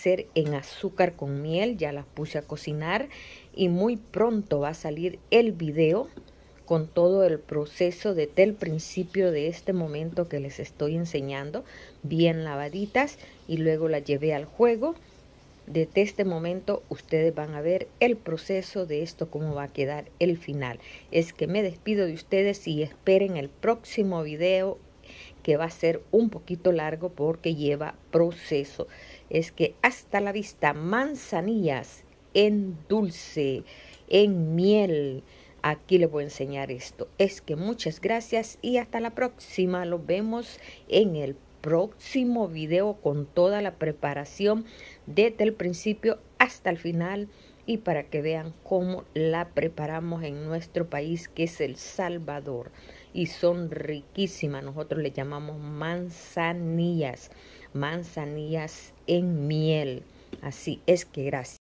ser en azúcar con miel. Ya las puse a cocinar y muy pronto va a salir el video con todo el proceso desde el principio de este momento que les estoy enseñando, bien lavaditas, y luego las llevé al juego. Desde este momento ustedes van a ver el proceso de esto, cómo va a quedar el final. Es que me despido de ustedes y esperen el próximo video, que va a ser un poquito largo porque lleva proceso. Es que hasta la vista, manzanillas en dulce, en miel. Aquí les voy a enseñar esto. Es que muchas gracias y hasta la próxima. Los vemos en el próximo video con toda la preparación desde el principio hasta el final, y para que vean cómo la preparamos en nuestro país, que es El Salvador, y son riquísimas. Nosotros le llamamos manzanillas, manzanillas en miel. Así es que gracias.